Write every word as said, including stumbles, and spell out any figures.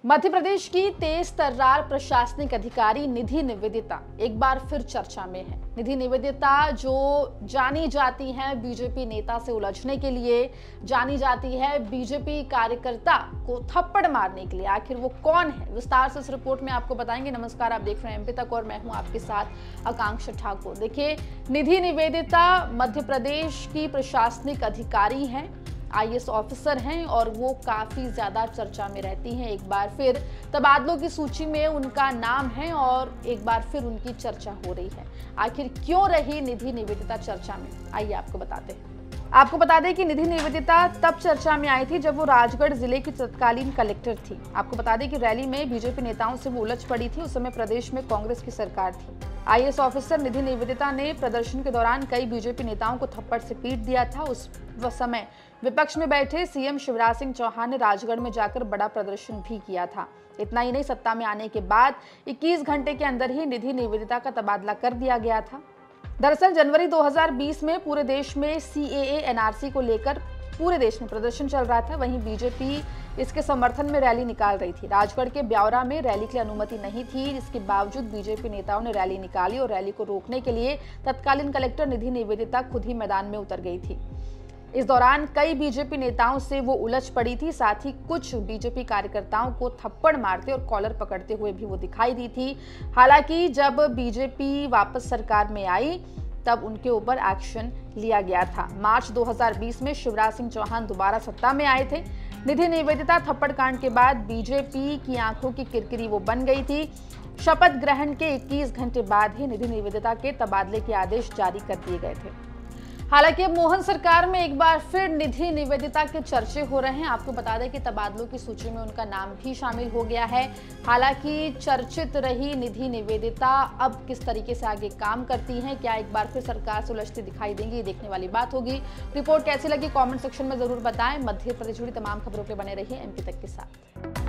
मध्य प्रदेश की तेज तर्रार प्रशासनिक अधिकारी निधि निवेदिता एक बार फिर चर्चा में है। निधि निवेदिता जो जानी जाती हैं बीजेपी नेता से उलझने के लिए, जानी जाती है बीजेपी कार्यकर्ता को थप्पड़ मारने के लिए। आखिर वो कौन है, विस्तार से इस रिपोर्ट में आपको बताएंगे। नमस्कार, आप देख रहे हैं एमपी तक और मैं हूं आपके साथ आकांक्षा ठाकुर। देखिए, निधि निवेदिता मध्य प्रदेश की प्रशासनिक अधिकारी हैं, आई ए एस ऑफिसर हैं और वो काफी ज्यादा चर्चा में रहती हैं। एक बार फिर तबादलों की सूची में उनका नाम है और एक बार फिर उनकी चर्चा हो रही है। आखिर क्यों रही निधि निवेदिता चर्चा में, आइए आपको बताते हैं। आपको बता दें कि निधि निवेदिता तब चर्चा में आई थी जब वो राजगढ़ जिले की तत्कालीन कलेक्टर थी। आपको बता दें कि रैली में बीजेपी नेताओं से वो उलझ पड़ी थी। उस समय प्रदेश में कांग्रेस की सरकार थी। I A S officer Nidhi Nivedita ने प्रदर्शन के दौरान कई बीजेपी नेताओं को थप्पड़ से पीट दिया था। उस समय विपक्ष में बैठे सी एम शिवराज सिंह चौहान ने राजगढ़ में जाकर बड़ा प्रदर्शन भी किया था। इतना ही नहीं, सत्ता में आने के बाद इक्कीस घंटे के अंदर ही निधि निवेदिता का तबादला कर दिया गया था। दरअसल जनवरी दो हज़ार बीस में पूरे देश में सी ए ए एन आर सी को लेकर पूरे देश में प्रदर्शन चल रहा था। वहीं बीजेपी इसके समर्थन में रैली निकाल रही थी। राजगढ़ के ब्यावरा में रैली के लिए अनुमति नहीं थी, जिसके बावजूद बीजेपी नेताओं ने रैली निकाली और रैली को रोकने के लिए तत्कालीन कलेक्टर निधि निवेदिता खुद ही मैदान में उतर गई थी। इस दौरान कई बीजेपी नेताओं से वो उलझ पड़ी थी। साथ ही कुछ बीजेपी कार्यकर्ताओं को थप्पड़ मारते और कॉलर पकड़ते हुए भी वो दिखाई दी थी। हालांकि जब बीजेपी वापस सरकार में आई तब उनके ऊपर एक्शन लिया गया था। मार्च दो हज़ार बीस में शिवराज सिंह चौहान दोबारा सत्ता में आए थे। निधि निवेदिता थप्पड़ कांड के बाद बीजेपी की आंखों की किरकिरी वो बन गई थी। शपथ ग्रहण के इक्कीस घंटे बाद ही निधि निवेदिता के तबादले के आदेश जारी कर दिए गए थे। हालांकि अब मोहन सरकार में एक बार फिर निधि निवेदिता के चर्चे हो रहे हैं। आपको बता दें कि तबादलों की सूची में उनका नाम भी शामिल हो गया है। हालांकि चर्चित रही निधि निवेदिता अब किस तरीके से आगे काम करती हैं, क्या एक बार फिर सरकार से उलझती दिखाई देंगी, ये देखने वाली बात होगी। रिपोर्ट कैसी लगी कमेंट सेक्शन में जरूर बताएं। मध्य प्रदेश जुड़ी तमाम खबरों के बने रहिए एमपी तक के साथ।